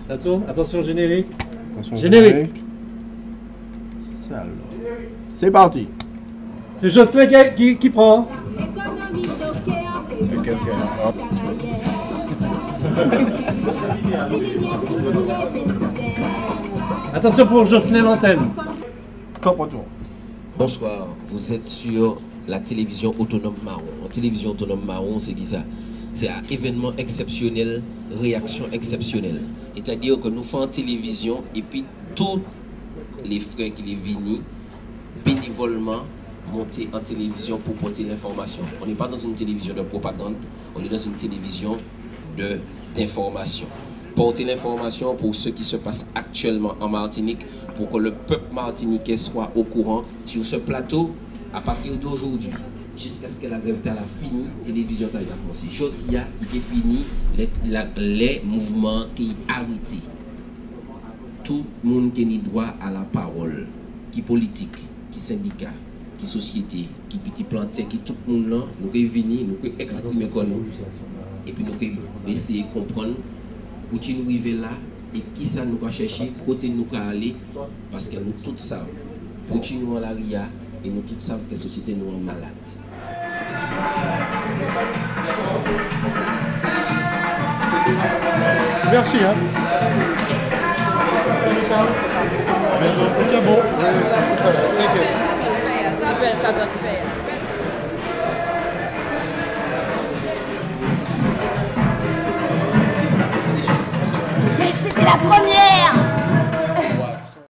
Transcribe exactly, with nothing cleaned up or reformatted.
Ça tourne. Attention, générique. Attention, Générique. C'est parti. C'est Jocelyn qui, qui, qui prend. Ok, ok. Attention pour Jocelyn l'antenne. Top retour. Bonsoir, vous êtes sur la télévision autonome marron. La télévision autonome marron, c'est qui ça? C'est un événement exceptionnel, réaction exceptionnelle. C'est-à-dire que nous faisons en télévision et puis tous les frères qui les viennent bénévolement monter en télévision pour porter l'information. On n'est pas dans une télévision de propagande, on est dans une télévision de d'information. Porter l'information pour ce qui se passe actuellement en Martinique, pour que le peuple martiniquais soit au courant sur ce plateau à partir d'aujourd'hui, jusqu'à ce que la grève t'a fini, télévision t'a commencé. Jodia, il est fini, les, la, les mouvements qui arrêtés. Tout le monde qui a droit à la parole, qui politique, qui syndicat, qui société, qui petit planté, qui tout le monde là, nous pouvons venir, nous pouvons exprimer comme nous. Et puis nous pouvons essayer de comprendre où nous arrivons là et qui ça nous va chercher, côté nous va aller, parce que nous tous savons, pour nous à la ria et nous tous savons que la société nous est malade. Merci, hein. C'est bon. Ça, ça donne faire.